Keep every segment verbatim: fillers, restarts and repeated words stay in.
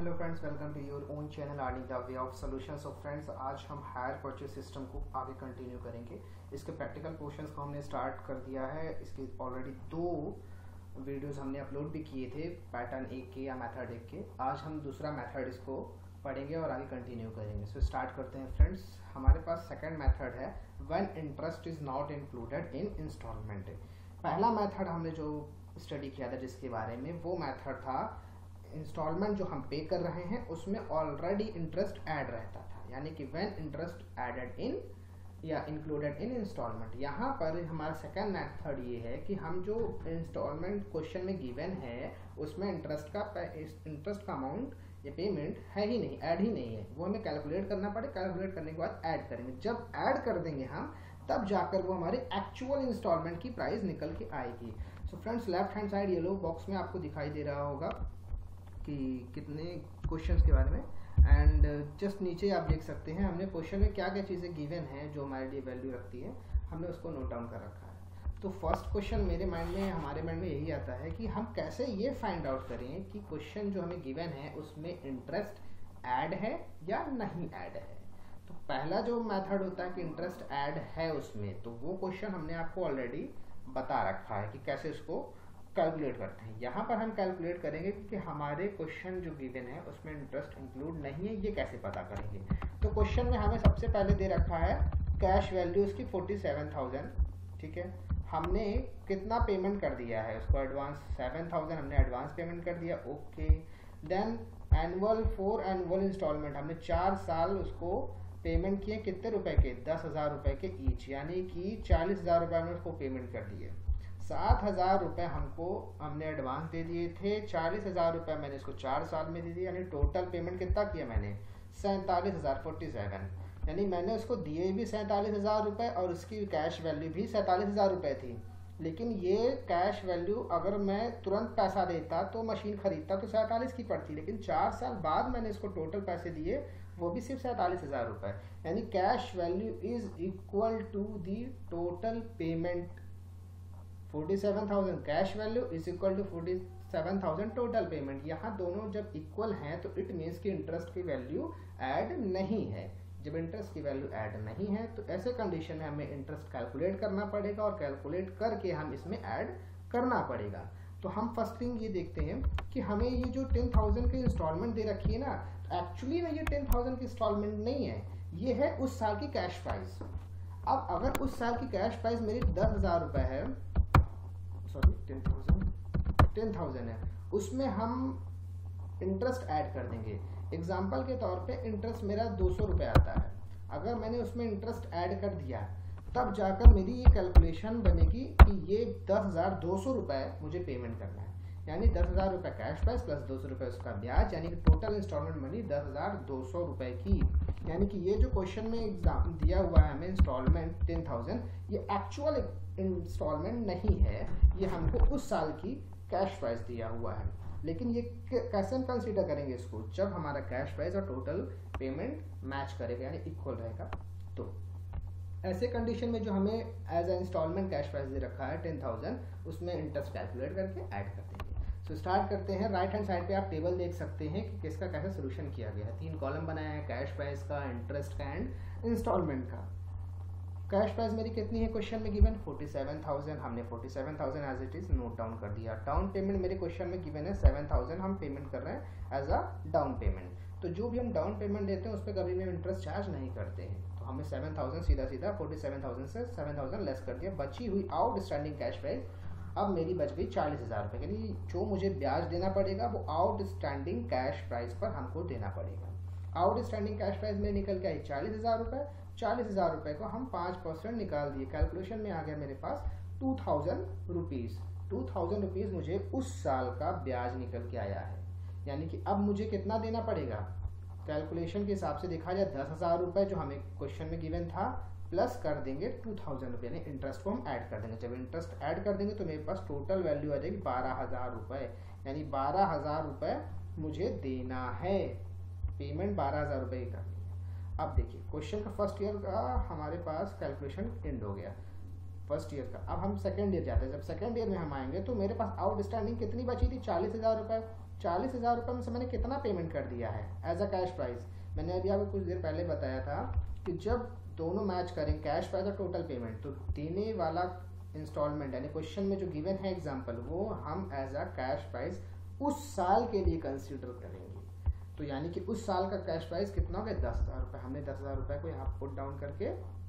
Hello friends, welcome to your own channel earning the way of solutions. Of friends, आज हम hire purchase system को आगे continue करेंगे। इसके प्रैक्टिकल पोर्शंस को हमने स्टार्ट कर दिया है। इसके ऑलरेडी दो वीडियोस हमने अपलोड भी किए थे, पैटर्न एक के या मेथड एक के। आज हम दूसरा मेथड इसको पढ़ेंगे और आगे कंटिन्यू करेंगे। सो so, स्टार्ट करते हैं फ्रेंड्स। हमारे पास सेकेंड मेथड है when interest is not included in installment. पहला मेथड हमने जो स्टडी किया था जिसके बारे में, वो मेथड था इंस्टॉलमेंट जो हम पे कर रहे हैं उसमें ऑलरेडी इंटरेस्ट ऐड रहता था, यानी कि व्हेन इंटरेस्ट एडेड इन या इंक्लूडेड इन इंस्टॉलमेंट। यहाँ पर हमारा सेकेंड मेथड ये है कि हम जो इंस्टॉलमेंट क्वेश्चन में गिवन है उसमें इंटरेस्ट का इंटरेस्ट का अमाउंट या पेमेंट है ही नहीं, ऐड ही नहीं है, वो हमें कैलकुलेट करना पड़े। कैलकुलेट करने के बाद ऐड करेंगे। जब ऐड कर देंगे हम तब जाकर वो हमारी एक्चुअल इंस्टॉलमेंट की प्राइस निकल के आएगी। So friends, left hand side yellow box में आपको दिखाई दे रहा होगा कि कितने क्वेश्चंस के बारे में, एंड जस्ट नीचे आप देख सकते हैं हमने क्वेश्चन में क्या क्या चीज़ें गिवन हैं जो हमारे लिए वैल्यू रखती है, हमने उसको नोट डाउन कर रखा है। तो फर्स्ट क्वेश्चन मेरे माइंड में हमारे माइंड में यही आता है कि हम कैसे ये फाइंड आउट करें कि क्वेश्चन जो हमें गिवन है उसमें इंटरेस्ट ऐड है या नहीं ऐड है। तो पहला जो मेथड होता है कि इंटरेस्ट ऐड है उसमें, तो वो क्वेश्चन हमने आपको ऑलरेडी बता रखा है कि कैसे उसको कैलकुलेट करते हैं। यहाँ पर हम कैलकुलेट करेंगे कि हमारे क्वेश्चन जो गिवन है उसमें इंटरेस्ट इंक्लूड नहीं है, ये कैसे पता करेंगे। तो क्वेश्चन में हमें सबसे पहले दे रखा है कैश वैल्यू उसकी फोर्टी सेवन थाउजेंड, ठीक है। हमने कितना पेमेंट कर दिया है उसको, एडवांस सेवन थाउजेंड हमने एडवांस पेमेंट कर दिया, okay. Then annual four annual instalment, हमने चार साल उसको पेमेंट किए, कितने रुपए के, दस हजार रुपए के ईच, यानी कि चालीस हजार रुपए हमने उसको पेमेंट कर दिए। सात हजार रुपये हमको हमने एडवांस दे दिए थे, चालीस हजार रुपये मैंने इसको चार साल में दे दिए, यानी टोटल पेमेंट कितना किया मैंने, सैंतालीस हजार फोर्टी सेवन। यानी मैंने उसको दिए भी सैंतालीस हजार रुपये और उसकी कैश वैल्यू भी सैंतालीस हजार रुपये थी। लेकिन ये कैश वैल्यू अगर मैं तुरंत पैसा देता तो मशीन खरीदता तो सैंतालीस की पड़ती, लेकिन चार साल बाद मैंने इसको टोटल पैसे दिए वो भी सिर्फ सैंतालीस हजार रुपये। यानी cash value is equal to the total payment. Forty seven thousand cash value is equal to forty seven thousand total payment. यहाँ दोनों जब इक्वल हैं तो इट मीन्स कि इंटरेस्ट की वैल्यू ऐड नहीं है। जब इंटरेस्ट की वैल्यू ऐड नहीं है तो ऐसे कंडीशन में हमें इंटरेस्ट कैलकुलेट करना पड़ेगा और कैलकुलेट करके हम इसमें ऐड करना पड़ेगा। तो हम फर्स्ट थिंग ये देखते हैं कि हमें ये जो टेन थाउजेंड की इंस्टॉलमेंट दे रखी है ना, एक्चुअली में ये टेन थाउजेंड की इंस्टॉलमेंट नहीं है, ये है उस साल की कैश प्राइस। अब अगर उस साल की कैश प्राइस मेरी दस हजार रुपये है, sorry ten thousand ten thousand है, उसमें हम इंटरेस्ट ऐड कर देंगे। एग्जाम्पल के तौर पे इंटरेस्ट मेरा दो सौ रुपये आता है, अगर मैंने उसमें इंटरेस्ट ऐड कर दिया तब जाकर मेरी ये कैलकुलेशन बनेगी कि ये दस हजार दो सौ रुपये मुझे पेमेंट करना है, यानी दस हजार रुपये कैश प्राइस प्लस दो सौ रुपये उसका ब्याज, यानी कि टोटल इंस्टॉलमेंट बनी दस हजार दो सौ रुपये की। यानी कि ये जो क्वेश्चन में एग्जाम दिया हुआ है हमें इंस्टॉलमेंट टेन थाउजेंड, ये एक्चुअल इंस्टॉलमेंट नहीं है, ये हमको उस साल की कैश प्राइस दिया हुआ है। लेकिन ये कैसे हम कंसीडर करेंगे इसको, जब हमारा कैश प्राइस और टोटल पेमेंट मैच करेगा, यानी इक्वल रहेगा। तो ऐसे कंडीशन में जो हमें as a instalment cash price दे रखा है टेन थाउजेंड, उसमें इंटरेस्ट कैलकुलेट करके ऐड कर देंगे। सो so, स्टार्ट करते हैं। राइट हैंड साइड पे आप टेबल देख सकते हैं कि किसका कैसे सोल्यूशन किया गया है। तीन कॉलम बनाया है, कैश प्राइस का, इंटरेस्ट का एंड इंस्टॉलमेंट का। कैश प्राइस मेरी कितनी है क्वेश्चन में गिवन, फोर्टी सेवन थाउजेंड, हमने forty seven thousand as it is note down कर दिया। डाउन पेमेंट मेरे क्वेश्चन में गिवन है सेवन थाउजेंड, हम पेमेंट कर रहे हैं एज अ डाउन पेमेंट। तो जो भी हम डाउन पेमेंट देते हैं उस पर कभी भी हम इंटरेस्ट चार्ज नहीं करते हैं, तो हमें सेवन थाउजेंड सीधा सीधा फोर्टी सेवन थाउजेंड से सेवन थाउजेंड लेस कर दिया। बची हुई आउटस्टैंडिंग कैश प्राइस अब मेरी बच गई चालीस हजार रुपये, यानी जो मुझे ब्याज देना पड़ेगा वो आउटस्टैंडिंग कैश प्राइस पर हमको देना पड़ेगा। आउटस्टैंडिंग कैश प्राइस में निकल के आई चालीस हजार रुपये, चालीस हजार रुपये को हम पाँच परसेंट निकाल दिए, कैलकुलेशन में आ गया मेरे पास two thousand rupees. Two thousand rupees मुझे उस साल का ब्याज निकल के आया है। यानी कि अब मुझे कितना देना पड़ेगा, कैलकुलेशन के हिसाब से देखा जाए दस हजार रुपये जो हमें क्वेश्चन में गिवन था, प्लस कर देंगे टू थाउजेंड रुपये, यानी इंटरेस्ट को हम ऐड कर देंगे। जब इंटरेस्ट ऐड कर देंगे तो मेरे पास टोटल वैल्यू आ जाएगी बारह हजार रुपये, यानी बारह हजार रुपये मुझे देना है, पेमेंट बारह हजार रुपये की करनी है। अब देखिए क्वेश्चन का फर्स्ट ईयर का हमारे पास कैलकुलेशन एंड हो गया फर्स्ट ईयर का। अब हम सेकेंड ईयर जाते हैं। जब सेकेंड ईयर में हम आएंगे तो मेरे पास आउटस्टैंडिंग कितनी बची थी, चालीस हजार रुपये। चालीस हज़ार रुपये में से मैंने कितना पेमेंट कर दिया है एज अ कैश प्राइस। मैंने अभी आपको कुछ देर पहले बताया था कि जब दोनों मैच करें कैश प्राइस और टोटल पेमेंट, तो देने वाला इंस्टॉलमेंट यानी क्वेश्चन में जो गिवन है एग्जांपल, वो हम एज अ कैश प्राइस उस साल के लिए कंसीडर करेंगे। तो यानी कि उस साल का कैश प्राइस कितना हो गया, दस हज़ार रुपये। हमने दस हज़ार रुपये को यहाँ पुट डाउन करके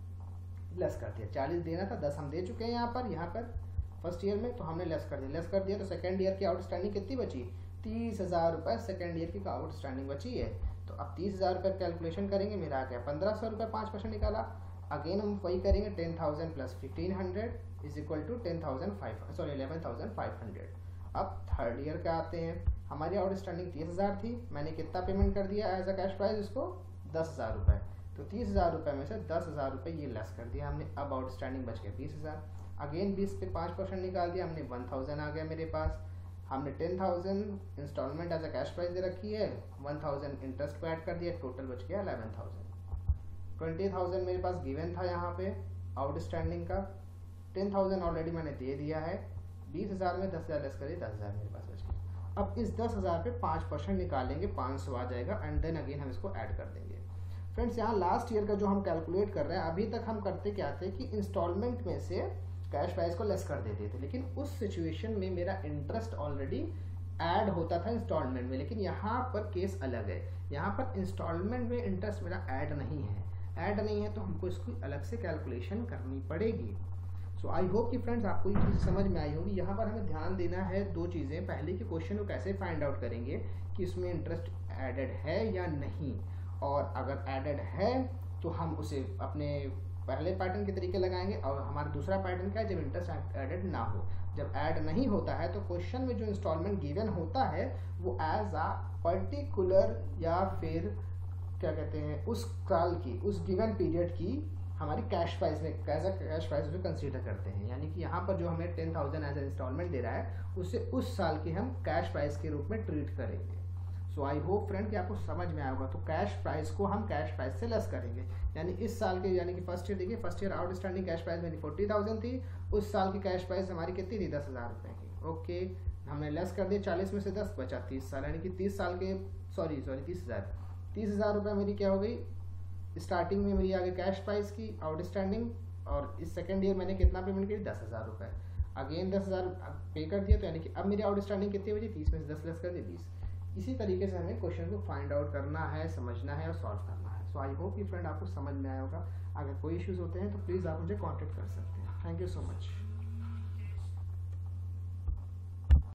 लेस कर दिया। चालीस देना था, दस हम दे चुके हैं यहाँ पर यहाँ पर फर्स्ट ईयर में, तो हमने लेस कर दिया। लेस कर दिया तो सेकेंड ईयर की आउटस्टैंडिंग कितनी बची, तीस हज़ार रुपये सेकेंड ईयर की आउटस्टैंडिंग बची है। तो अब तीस हज़ार रुपये कैलकुलेशन करेंगे, मेरा आ गया पंद्रह सौ रुपये, पाँच परसेंट निकाला। अगेन हम वही करेंगे, ten thousand plus fifteen hundred is equal to ten thousand five sorry eleven thousand five hundred. अब थर्ड ईयर का आते हैं, हमारी आउटस्टैंडिंग तीस हज़ार थी, मैंने कितना पेमेंट कर दिया एज अ कैश प्राइस उसको, दस हज़ार रुपये। तो तीस हज़ार रुपये में से दस हज़ार रुपये ये लेस कर दिया हमने, अब आउटस्टैंडिंग बच गया बीस हज़ार। अगेन बीस पे पाँच परसेंट निकाल दिया हमने, वन थाउजेंड आ गया मेरे पास। हमने ten thousand instalment as a cash price दे रखी है, वन थाउजेंड इंटरेस्ट को ऐड कर दिया, टोटल बच गया इलेवन थाउजेंड। ट्वेंटी थाउजेंड मेरे पास गिवन था यहाँ पे आउटस्टैंडिंग का, टेन थाउजेंड ऑलरेडी मैंने दे दिया है, बीस हज़ार में दस हज़ार लेस करिए, दस हज़ार मेरे पास बच गया। अब इस दस हज़ार पे पाँच परसेंट निकालेंगे, पाँच सौ आ जाएगा एंड देन अगेन हम इसको ऐड कर देंगे। फ्रेंड्स यहाँ लास्ट ईयर का जो हम कैलकुलेट कर रहे हैं, अभी तक हम करते क्या थे कि इंस्टॉलमेंट में से कैश प्राइस को लेस कर देते थे, लेकिन उस सिचुएशन में मेरा इंटरेस्ट ऑलरेडी ऐड होता था इंस्टॉलमेंट में। लेकिन यहाँ पर केस अलग है, यहाँ पर इंस्टॉलमेंट में इंटरेस्ट मेरा ऐड नहीं है, ऐड नहीं है तो हमको इसकी अलग से कैलकुलेशन करनी पड़ेगी। सो आई होप कि फ्रेंड्स आपको ये चीज़ समझ में आई होगी। यहाँ पर हमें ध्यान देना है दो चीज़ें, पहले कि क्वेश्चन को कैसे फाइंड आउट करेंगे कि इसमें इंटरेस्ट एडेड है या नहीं, और अगर एडेड है तो हम उसे अपने पहले पैटर्न के तरीके लगाएंगे, और हमारा दूसरा पैटर्न क्या है, जब इंटरेस्ट एडेड ना हो। जब ऐड नहीं होता है तो क्वेश्चन में जो इंस्टॉलमेंट गिवन होता है वो एज आ पर्टिकुलर या फिर क्या कहते हैं उस साल की, उस गिवन पीरियड की हमारी कैश प्राइस में एज अ कैश प्राइस उसे कंसीडर करते हैं। यानी कि यहाँ पर जो हमें ten thousand as a instalment दे रहा है उसे उस साल की हम कैश प्राइस के रूप में ट्रीट करेंगे। सो आई होप फ्रेंड कि आपको समझ में आएगा। तो कैश प्राइस को हम कैश प्राइस से लेस करेंगे, यानी इस साल के, यानी कि फर्स्ट ईयर देखिए, first year outstanding cash price मेरी फोर्टी थाउजेंड थी, उस साल की कैश प्राइस हमारी कितनी थी, दस हज़ार रुपये की। ओके, हमने लेस कर दिया, चालीस में से दस बचा तीस साल, यानी कि तीस साल के सॉरी सॉरी तीस हज़ार तीस हज़ार रुपये मेरी क्या हो गई, स्टार्टिंग में मेरी आगे कैश प्राइस की आउटस्टैंडिंग, और इस सेकेंड ईयर मैंने कितना पेमेंट किया, दस हज़ार रुपये। अगेन दस हज़ार पे कर दिया, तो यानी कि अब मेरी आउटस्टैंडिंग कितनी बची, तीस में से दस लेस कर दिया, बीस। इसी तरीके से हमें क्वेश्चन को फाइंड आउट करना है, समझना है और सॉल्व करना है। सो आई होप ये फ्रेंड आपको समझ में आया होगा। अगर कोई इश्यूज होते हैं तो प्लीज़ आप मुझे कांटेक्ट कर सकते हैं। Thank you so much.